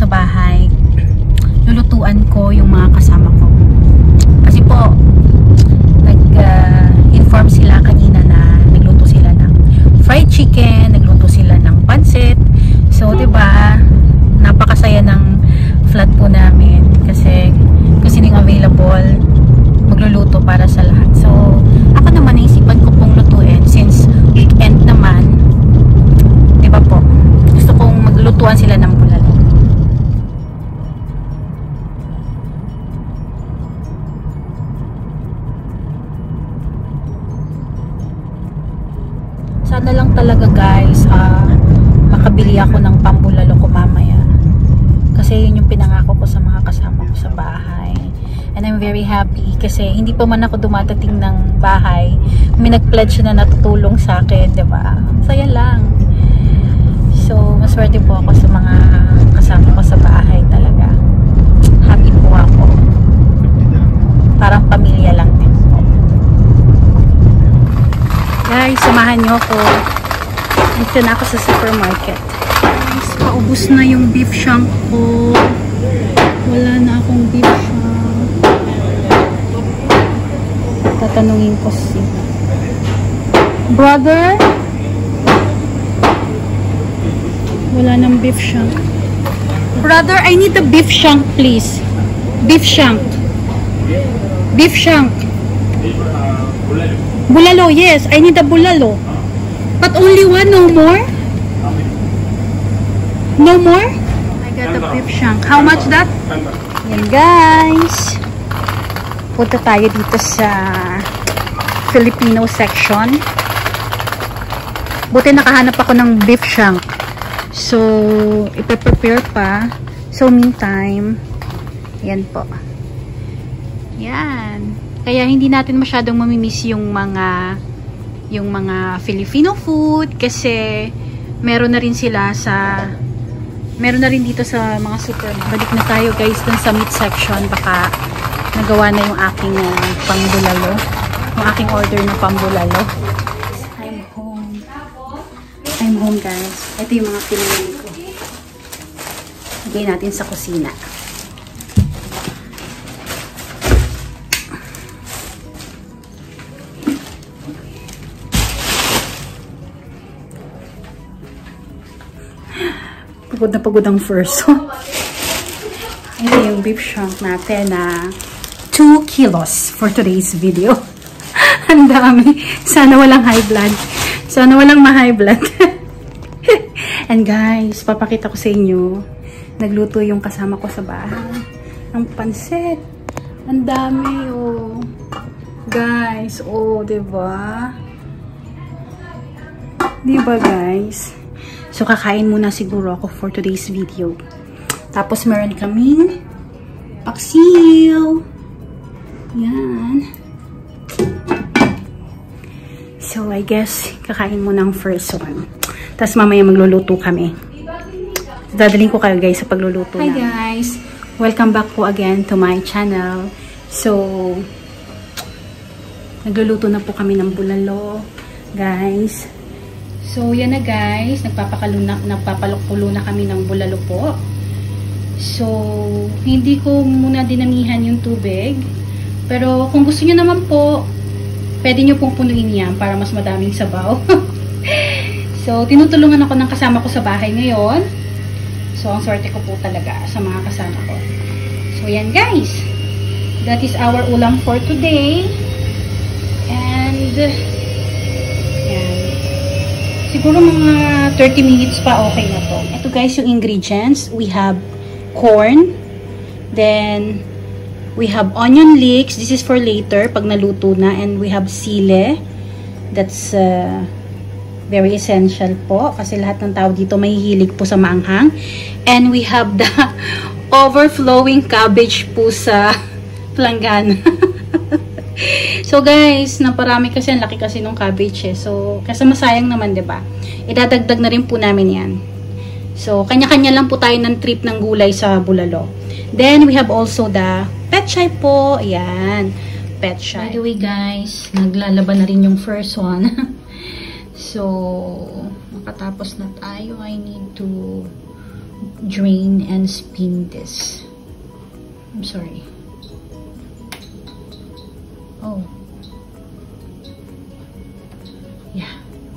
sa bahay, lulutuan ko yung mga kasama ko. Kasi po, nag-inform sila kanina na nagluto sila ng fried chicken, nagluto sila ng pancit. So, diba, napakasaya ng flat po namin kasi yung available, magluluto para sa lahat. So, ako naman naisipan ko pong lutuin since weekend naman, diba po, gusto kong maglutuan sila ng bulalo. Sana lang talaga guys, makabili ako ng pambulalo ko mamaya. Kasi yun yung pinangako ko sa mga kasama ko sa bahay. And I'm very happy kasi hindi pa man ako dumatating ng bahay, may nag-pledge na natutulong sa akin, diba? Saya lang. So, maswerte po ako sa mga kasama ko sa bahay talaga. Happy po ako. Parang pamilya lang din po. Guys, samahan niyo ako. Dito na ako sa supermarket. Guys, paubos na yung beef shank ko. Wala na akong beef shank. Tatanungin ko si brother. Wala nang beef shank. Brother, I need the beef shank please. Beef shank. Beef shank. Bulalo, yes. I need the bulalo. But only one, no more? No more? I got the beef shank. How much that? Yan guys. Punta tayo dito sa Filipino section. Buti nakahanap ako ng beef shank. So, ipe-prepare pa. So, meantime, yan po. Yan. Kaya hindi natin masyadong mamimiss yung mga Filipino food kasi meron na rin dito sa mga supermarket. Balik na tayo guys dun sa meat section. Baka nagawa na yung aking pambulalo. Yung aking order ng pambulalo. I'm home. I'm home guys. Ito yung mga pinili ko. Lagay natin sa kusina. Pagod na pagod ang first. Ito yung beef shank natin na 2 kilos for today's video. Ang dami. Sana walang high blood. Sana walang ma-high blood. And guys, papakita ko sa inyo. Nagluto yung kasama ko sa bahay. Ang pansit. Ang dami, oh. Guys, oh, diba? Diba, guys? So, kakain muna siguro ako for today's video. Tapos, meron kaming paksiw. Yan. So, I guess, kakain muna ang first one. Tapos, mamaya magluluto kami. Dadaling ko kayo, guys, sa pagluluto na. Hi, guys! Welcome back po again to my channel. So, nagluluto na po kami ng bulalo, guys. So, yan na guys. Nagpapalukulo na kami ng bulalo po. So, hindi ko muna dinamihan yung tubig. Pero, kung gusto nyo naman po, pwede nyo pong punuin yan para mas madaming sabaw. So, tinutulungan ako ng kasama ko sa bahay ngayon. So, ang swerte ko po talaga sa mga kasama ko. So, yan guys. That is our ulam for today. And, siguro mga 30 minutes pa okay na to. Ito guys yung ingredients. We have corn. Then, we have onion leeks. This is for later pag naluto na. And we have sile. That's very essential po. Kasi lahat ng tao dito may hilig po sa maanghang. And we have the overflowing cabbage po sa planggana. So guys, naparami kasi, ang laki kasi nung cabbage eh. So, kasi masayang naman, 'di ba? Idadagdag na rin po namin 'yan. So, kanya-kanya lang po tayo ng trip ng gulay sa bulalo. Then, we have also the petchay po. Ayan, petchay. By the way guys, naglalaban na rin yung first one. So, makatapos na tayo. I need to drain and spin this. I'm sorry. Oh. Yeah.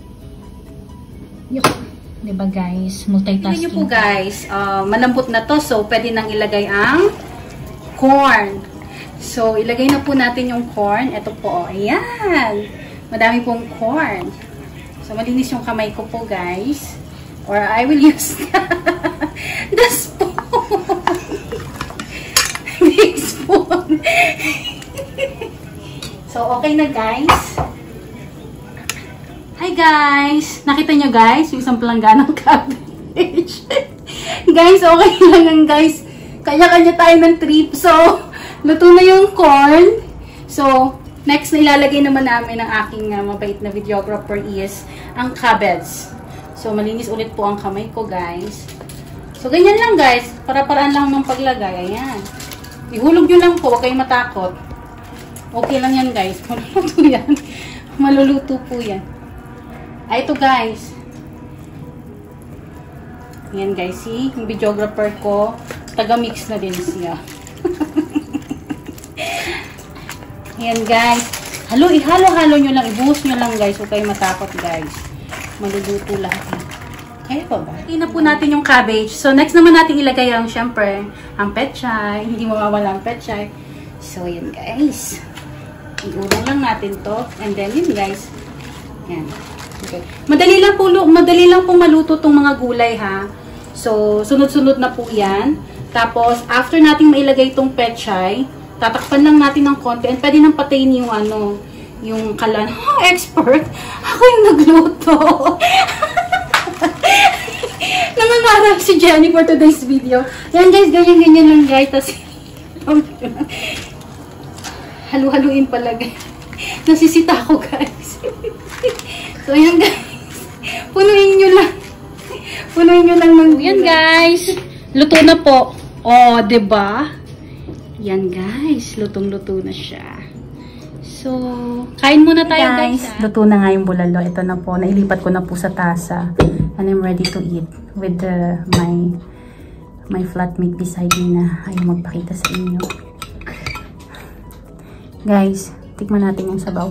Yup. Diba guys? Multitasking. Tingnan nyo po guys. Malambot na to. So, pwede nang ilagay ang corn. So, ilagay na po natin yung corn. Ito po. Ayan. Madami pong corn. So, malinis yung kamay ko po guys. Or I will use the spoon. The spoon. So, okay na guys. Hi guys! Nakita nyo guys, yung isang palangganang cabbage. Guys, okay lang yan guys. Kanya-kanya tayo ng trip. So, luto na yung corn. So, next na ilalagay naman namin ng aking mabait na videographer is ang cabbage. So, malinis ulit po ang kamay ko guys. So, ganyan lang guys. Para-paraan lang ng paglagay. Ayan. Ihulog nyo lang po. Huwag kayong matakot. Okay lang yan guys. Maluluto yan. Maluluto po yan. Ay, ito guys. Yan guys. See? Yung videographer ko, taga-mix na din siya. Yan guys. Ihalo-halo nyo lang. Ibuhos nyo lang guys. Huwag kayong matakot guys. Maluluto lahat. Kaya pa ba? Ina po natin yung cabbage. So, next naman natin ilagay ang, syempre, ang petchay. Hindi mawawala ang petchay. So, yan guys. Iurong lang natin to. And then, yun guys. Yan. Okay. Madali lang po maluto tong mga gulay ha. So, sunod-sunod na po yan. Tapos, after nating mailagay itong petchay, tatakpan lang natin ng konti. And pwede nang patayin yung yung kalan. Oh, expert! Ako yung nagluto. Nangangarap si Jenny for today's video. Yan guys, ganyan-ganyan lang guys. Tapos, halu-haluin pala guys. Nasisita ako guys. So, yan guys. Punuin nyo lang. Punuin nyo lang ng yan guys. Luto na po. Oh, diba? Yan guys. Lutong-luto na siya. So, kain muna tayo guys. Luto na nga yung bulalo. Ito na po. Nailipat ko na po sa tasa. And I'm ready to eat with my flatmate beside me na ayaw magpakita sa inyo. Guys, tikman natin yung sabaw.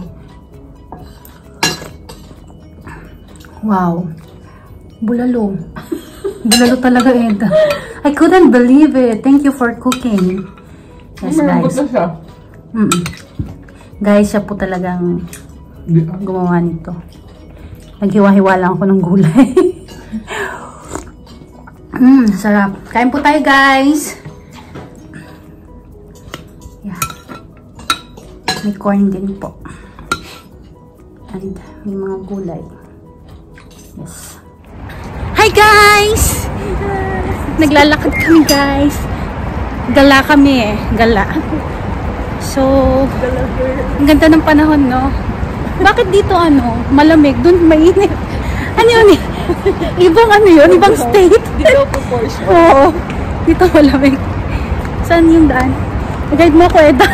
Wow. Bulalo. Bulalo talaga, Eda. I couldn't believe it. Thank you for cooking. Yes, guys. Guys, siya po talagang gumawa nito. Naghiwa-hiwa lang ako ng gulay. Sarap. Kain po tayo, guys. Yeah. May corn din po. And may mga gulay. Yes. Hi, guys! Naglalakad kami, guys. Gala kami eh. Gala. So, ang ganda ng panahon, no? Bakit dito, malamig? Doon mainit. Ano yun eh? Ibang yun? Ibang state? Dito proportion. Oo. Dito malamig. Saan yung daan? Guide mo ako, Eda.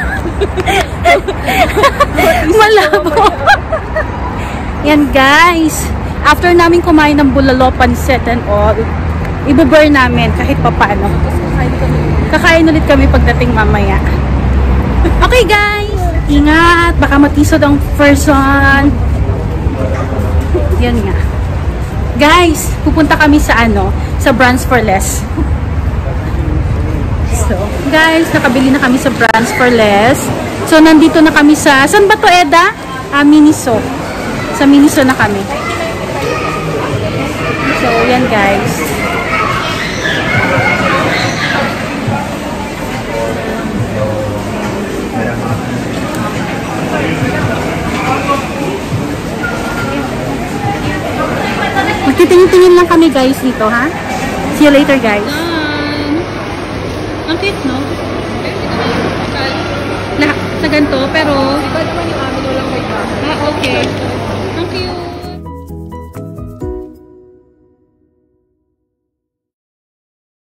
Malabo. Yan, guys. After namin kumain ng bulalo, pancit and all, ibe-burn namin kahit papano. Kakain ulit kami pagdating mamaya. Okay, guys. Ingat. Baka matisod ang person. Yan nga. Guys, pupunta kami sa sa Brands for Less. So, guys, nakabili na kami sa Brands for Less. So, nandito na kami sa, saan ba to, Eda? Miniso. Sa Miniso na kami. So, yan guys. Magtitingin-tingin lang kami guys dito, ha? See you later, guys. Ang cute, no? Lahat sa ganito, pero... Iba naman yung amin, walang may bahay. Okay.